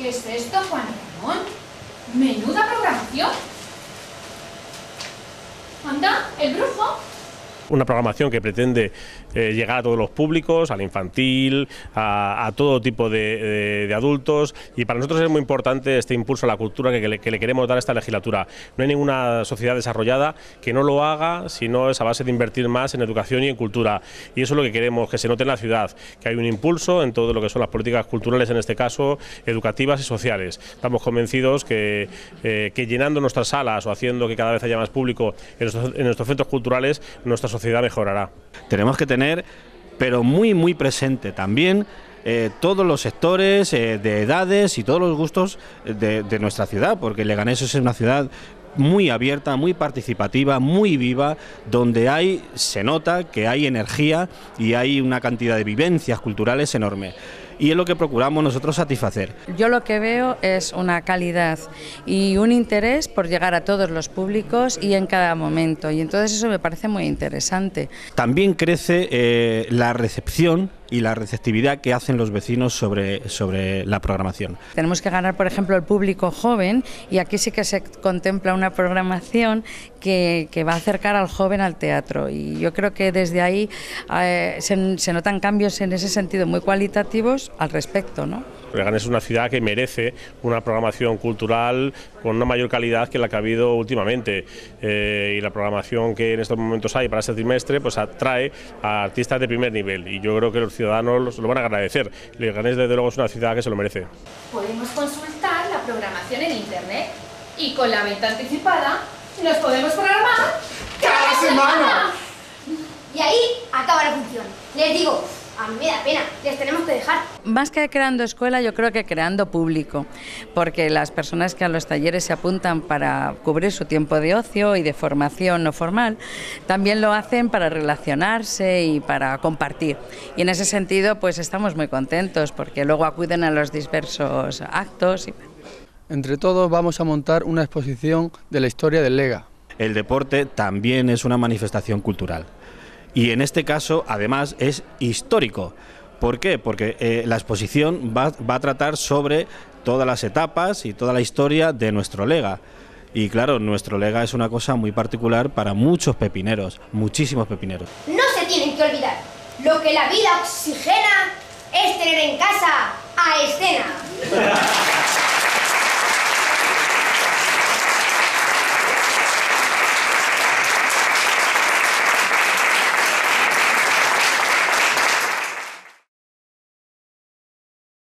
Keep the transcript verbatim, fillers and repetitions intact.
¿Qué es esto, Juan Ramón? ¡Menuda programación! ¡Anda, el brujo! Una programación que pretende eh, llegar a todos los públicos, al infantil, a, a todo tipo de, de, de adultos, y para nosotros es muy importante este impulso a la cultura que, que, le, que le queremos dar a esta legislatura. No hay ninguna sociedad desarrollada que no lo haga si no es a base de invertir más en educación y en cultura, y eso es lo que queremos, que se note en la ciudad, que hay un impulso en todo lo que son las políticas culturales, en este caso educativas y sociales. Estamos convencidos que, eh, que llenando nuestras salas o haciendo que cada vez haya más público en nuestros, en nuestros centros culturales, nuestra sociedad mejorará. Tenemos que tener, pero muy muy presente también, eh, todos los sectores eh, de edades y todos los gustos de, de nuestra ciudad, porque Leganés es una ciudad muy abierta, muy participativa, muy viva, donde hay, se nota que hay energía y hay una cantidad de vivencias culturales enorme. Y es lo que procuramos nosotros satisfacer. Yo lo que veo es una calidad y un interés por llegar a todos los públicos y en cada momento, y entonces eso me parece muy interesante. También crece eh, la recepción y la receptividad que hacen los vecinos sobre, sobre la programación. Tenemos que ganar, por ejemplo, el público joven, y aquí sí que se contempla una programación que, que va a acercar al joven al teatro, y yo creo que desde ahí eh, se, se notan cambios en ese sentido muy cualitativos al respecto, ¿no? Leganés es una ciudad que merece una programación cultural con una mayor calidad que la que ha habido últimamente, eh, y la programación que en estos momentos hay para este trimestre pues atrae a artistas de primer nivel, y yo creo que los ciudadanos lo van a agradecer. Leganés desde luego es una ciudad que se lo merece. Podemos consultar la programación en internet y con la venta anticipada nos podemos programar cada semana. Y ahí acaba la función. Les digo, a mí me da pena, les tenemos que dejar. Más que creando escuela, yo creo que creando público, porque las personas que a los talleres se apuntan para cubrir su tiempo de ocio y de formación no formal, también lo hacen para relacionarse y para compartir. Y en ese sentido, pues estamos muy contentos, porque luego acuden a los diversos actos. Entre todos vamos a montar una exposición de la historia del Lega. El deporte también es una manifestación cultural. Y en este caso, además, es histórico. ¿Por qué? Porque eh, la exposición va, va a tratar sobre todas las etapas y toda la historia de nuestro Lega. Y claro, nuestro Lega es una cosa muy particular para muchos pepineros, muchísimos pepineros. No se tienen que olvidar, lo que la vida oxigena es tener en casa a Escena.